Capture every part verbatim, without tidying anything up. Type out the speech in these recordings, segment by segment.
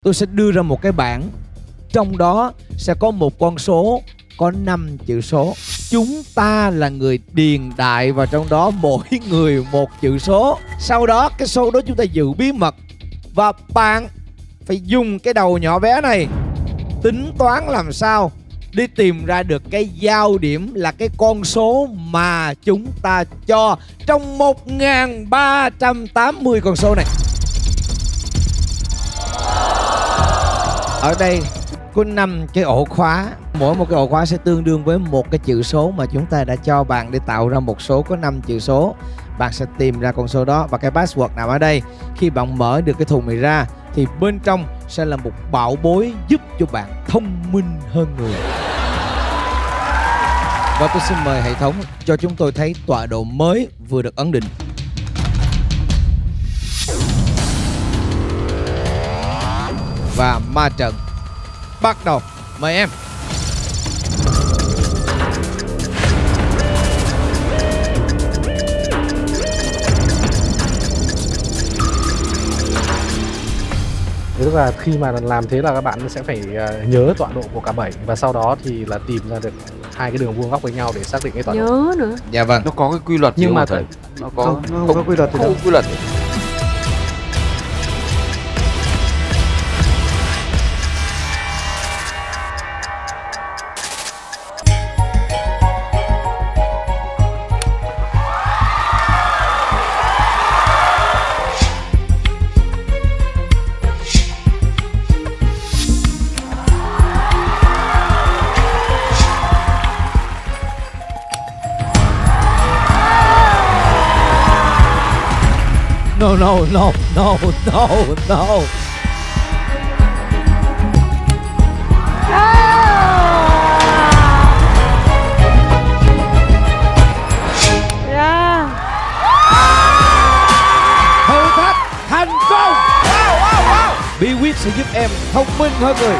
Tôi sẽ đưa ra một cái bảng, trong đó sẽ có một con số có năm chữ số. Chúng ta là người điền đại vào trong đó, mỗi người một chữ số. Sau đó cái số đó chúng ta giữ bí mật. Và bạn phải dùng cái đầu nhỏ bé này tính toán làm sao đi tìm ra được cái giao điểm là cái con số mà chúng ta cho trong một nghìn ba trăm tám mươi con số này. Ở đây có năm cái ổ khóa, mỗi một cái ổ khóa sẽ tương đương với một cái chữ số mà chúng ta đã cho bạn để tạo ra một số có năm chữ số. Bạn sẽ tìm ra con số đó và cái password nằm ở đây. Khi bạn mở được cái thùng này ra thì bên trong sẽ là một bảo bối giúp cho bạn thông minh hơn người. Và tôi xin mời hệ thống cho chúng tôi thấy tọa độ mới vừa được ấn định. Và ma trận bắt đầu. Mời em. Tức là khi mà làm thế là các bạn sẽ phải nhớ tọa độ của cả bảy và sau đó thì là tìm ra được hai cái đường vuông góc với nhau để xác định cái tọa độ. Nhớ nữa. Dạ vâng. Nó có cái quy luật nhưng mà thầy. Nó có không, nó không, không có quy luật gì đâu. Quy luật. No, no, no, no, no, no. Yeah. Thử thách thành công. Wow, wow, wow. Bí quyết sẽ giúp em thông minh hơn người.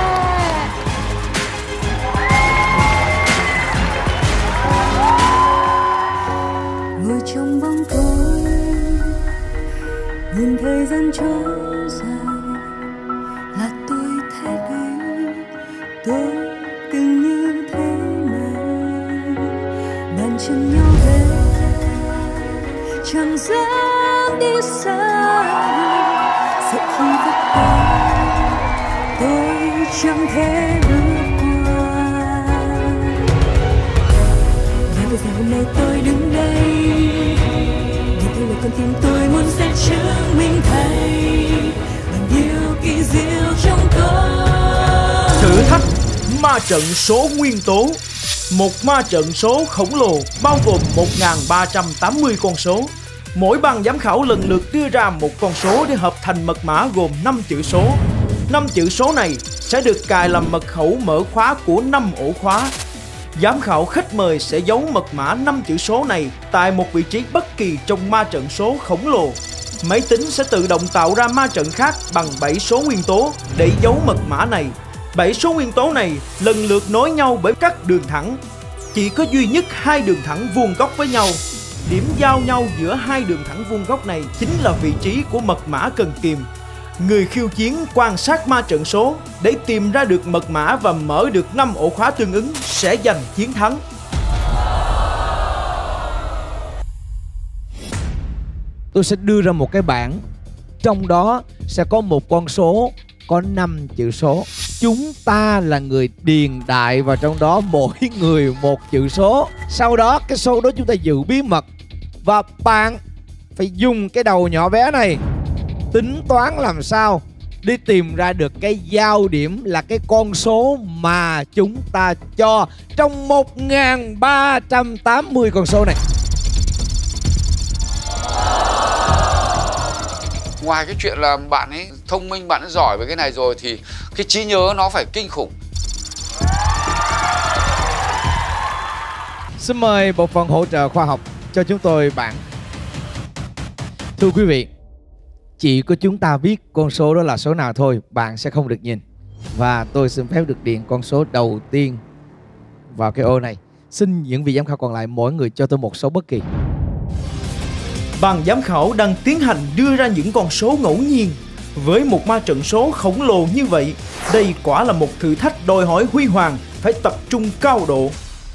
Ngồi trong bóng tối, nhìn thời gian trôi dài, là tôi thấy đấy, tôi từng như thế này. Bàn chân nhau về, chẳng dám đi xa, sợ khi vất vả, tôi chẳng thể bước qua. Và bây giờ hôm nay tôi đứng đây, con tim tôi muốn sẽ chứng minh thầy bằng điều kỳ diệu trong tôi. Thử thách ma trận số nguyên tố. Một ma trận số khổng lồ bao gồm một nghìn ba trăm tám mươi con số. Mỗi ban giám khảo lần lượt đưa ra một con số để hợp thành mật mã gồm năm chữ số. năm chữ số này sẽ được cài làm mật khẩu mở khóa của năm ổ khóa. Giám khảo khách mời sẽ giấu mật mã năm chữ số này tại một vị trí bất kỳ trong ma trận số khổng lồ. Máy tính sẽ tự động tạo ra ma trận khác bằng bảy số nguyên tố để giấu mật mã này. bảy số nguyên tố này lần lượt nối nhau bởi các đường thẳng. Chỉ có duy nhất hai đường thẳng vuông góc với nhau. Điểm giao nhau giữa hai đường thẳng vuông góc này chính là vị trí của mật mã cần tìm. Người khiêu chiến quan sát ma trận số để tìm ra được mật mã và mở được năm ổ khóa tương ứng sẽ giành chiến thắng. Tôi sẽ đưa ra một cái bảng, trong đó sẽ có một con số có năm chữ số. Chúng ta là người điền đại vào trong đó, mỗi người một chữ số. Sau đó cái số đó chúng ta giữ bí mật. Và bạn phải dùng cái đầu nhỏ bé này tính toán làm sao đi tìm ra được cái giao điểm là cái con số mà chúng ta cho trong một nghìn ba trăm tám mươi con số này. Ngoài cái chuyện là bạn ấy thông minh, bạn ấy giỏi về cái này rồi thì cái trí nhớ nó phải kinh khủng. Xin mời bộ phận hỗ trợ khoa học cho chúng tôi bảng. Thưa quý vị, chỉ có chúng ta biết con số đó là số nào thôi, bạn sẽ không được nhìn. Và tôi xin phép được điền con số đầu tiên vào cái ô này. Xin những vị giám khảo còn lại mỗi người cho tôi một số bất kỳ. Ban giám khảo đang tiến hành đưa ra những con số ngẫu nhiên. Với một ma trận số khổng lồ như vậy, đây quả là một thử thách đòi hỏi Huy Hoàng phải tập trung cao độ.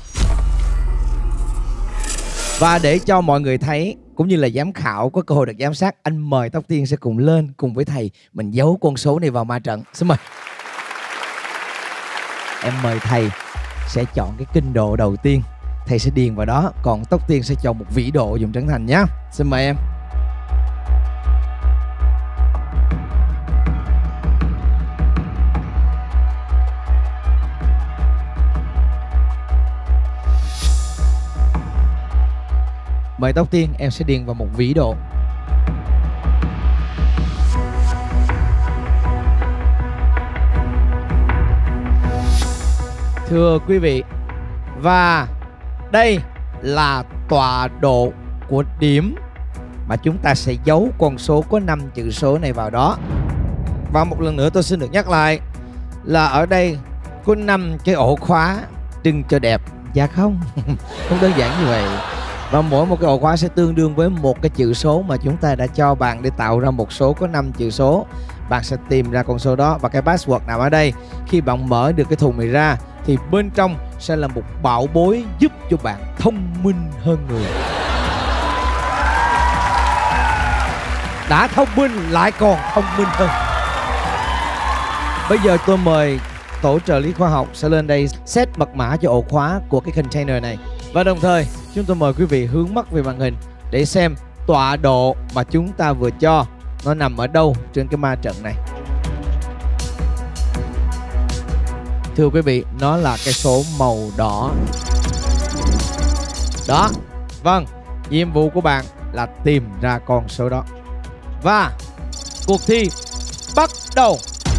Và để cho mọi người thấy cũng như là giám khảo có cơ hội được giám sát, anh mời Tóc Tiên sẽ cùng lên cùng với thầy mình giấu con số này vào ma trận. Xin mời. Em mời thầy sẽ chọn cái kinh độ đầu tiên, thầy sẽ điền vào đó, còn Tóc Tiên sẽ chọn một vĩ độ dùng Trấn Thành nhé. Xin mời em. Mời Tóc Tiên, em sẽ điền vào một vĩ độ. Thưa quý vị, và đây là tọa độ của điểm mà chúng ta sẽ giấu con số có năm chữ số này vào đó. Và một lần nữa tôi xin được nhắc lại là ở đây có năm cái ổ khóa trưng cho đẹp. Dạ không, không đơn giản như vậy. Và mỗi một cái ổ khóa sẽ tương đương với một cái chữ số mà chúng ta đã cho bạn để tạo ra một số có năm chữ số. Bạn sẽ tìm ra con số đó và cái password nằm ở đây. Khi bạn mở được cái thùng này ra thì bên trong sẽ là một bảo bối giúp cho bạn thông minh hơn người. Đã thông minh lại còn thông minh hơn. Bây giờ tôi mời tổ trợ lý khoa học sẽ lên đây set mật mã cho ổ khóa của cái container này. Và đồng thời chúng tôi mời quý vị hướng mắt về màn hình để xem tọa độ mà chúng ta vừa cho nó nằm ở đâu trên cái ma trận này. Thưa quý vị, nó là cái số màu đỏ. Đó, vâng, nhiệm vụ của bạn là tìm ra con số đó. Và cuộc thi bắt đầu.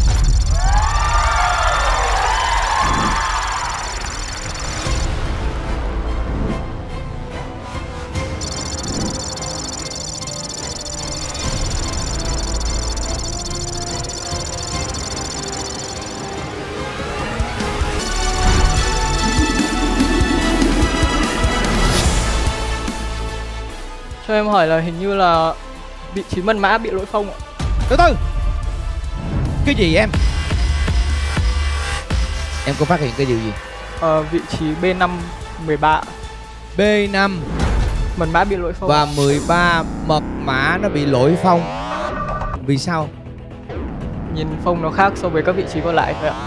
Cho em hỏi là hình như là vị trí mật mã bị lỗi phông ạ. Từ từ. Cái gì em? Em có phát hiện cái điều gì? Ờ, vị trí B năm mười ba. B năm mật mã bị lỗi phông. và mười ba mật mã nó bị lỗi phông. Vì sao? Nhìn phông nó khác so với các vị trí còn lại thôi ạ.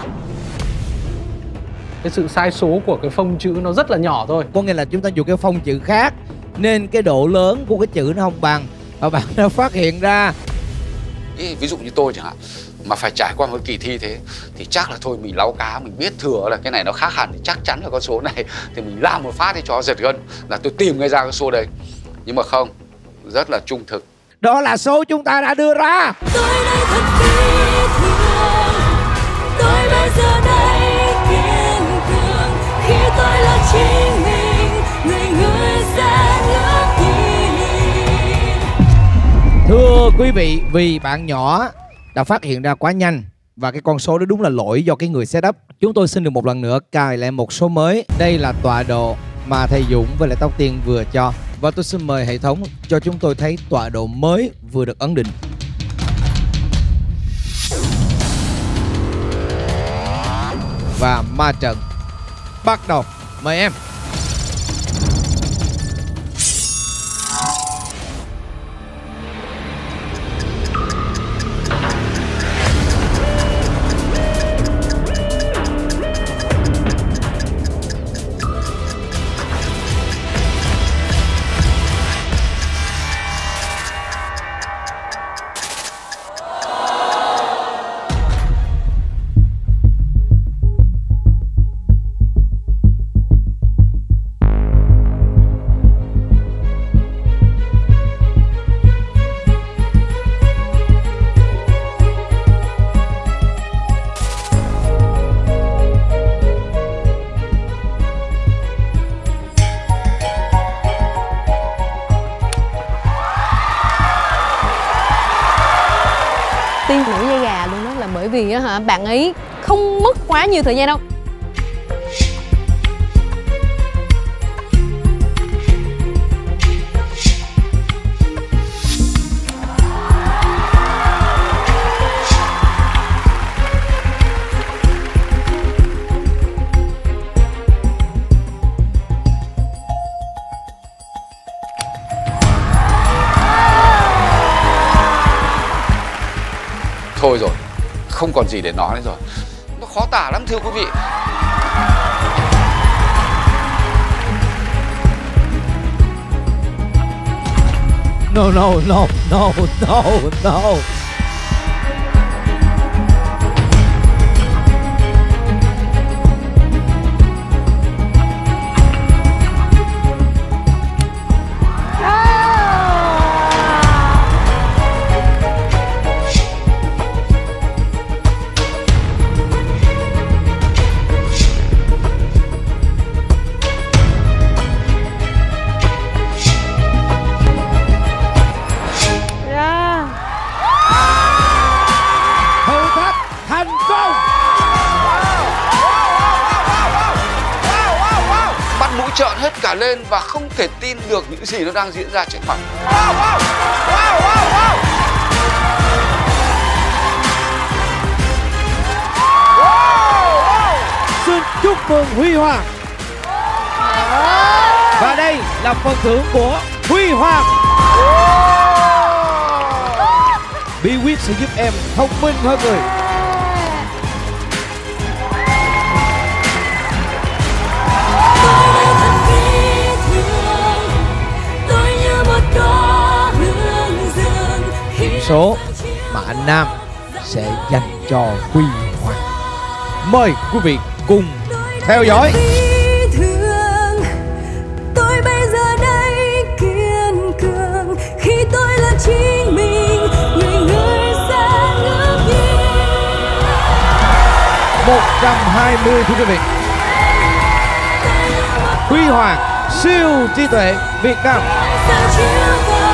Cái sự sai số của cái phông chữ nó rất là nhỏ thôi. Có nghĩa là chúng ta dùng cái phông chữ khác nên cái độ lớn của cái chữ nó không bằng. Và bạn đã phát hiện ra. Ý, ví dụ như tôi chẳng hạn, mà phải trải qua một kỳ thi thế thì chắc là thôi mình láu cá, mình biết thừa là cái này nó khác hẳn thì chắc chắn là con số này thì mình làm một phát đi cho giật gân là tôi tìm ngay ra cái số đấy. Nhưng mà không, rất là trung thực. Đó là số chúng ta đã đưa ra. Tôi đây thật phi thường, tôi bây giờ đây kiên cường khi tôi là chính mình, người người sẽ ngước nhìn. Thưa quý vị, vì bạn nhỏ đã phát hiện ra quá nhanh và cái con số đó đúng là lỗi do cái người setup, chúng tôi xin được một lần nữa cài lại một số mới. Đây là tọa độ mà thầy Dũng với lại Tóc Tiên vừa cho. Và tôi xin mời hệ thống cho chúng tôi thấy tọa độ mới vừa được ấn định. Và ma trận bắt đầu. Mời em. Tiên nổi da gà luôn đó là bởi vì á hả, bạn ấy không mất quá nhiều thời gian đâu. thôi rồi, không còn gì để nói nữa rồi. Nó khó tả lắm thưa quý vị. No, no, no, no, no, no. Thử thách thành công. Mắt mũi trợn hết cả lên và không thể tin được những gì nó đang diễn ra trước mặt. Xin chúc mừng Huy Hoàng. Và đây là phần thưởng của Huy Hoàng. Bí quyết sẽ giúp em thông minh hơn người. Điểm số mà anh Nam sẽ dành cho Huy Hoàng. Mời quý vị cùng theo dõi. Tôi bây giờ đây kiên cường khi tôi là chính mình, người người sẽ ngước nhìn. một trăm hai mươi thưa quý vị. Huy Hoàng siêu trí tuệ Việt Nam. Sao chiếu vào